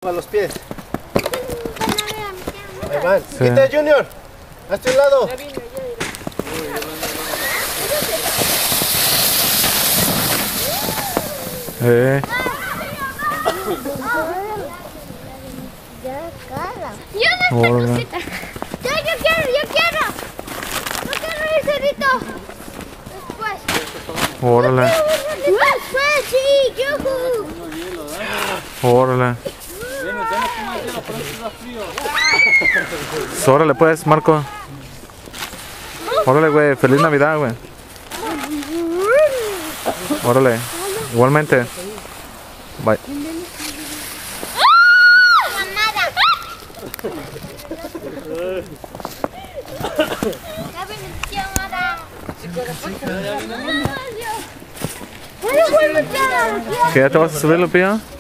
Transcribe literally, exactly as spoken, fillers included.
A los pies. Ahí van. Sí. Quita, Junior. Hazte un lado. Eh. Yo no esta cosita. Yo, yo quiero, yo quiero. No quiero ir cerrito. Después. Órale. Después, sí, yo. Órale. Órale pues, Marco. Órale, güey. Feliz Navidad, güey. Órale. Igualmente. Bye. ¿Qué ya te vas a subir, Lupillo?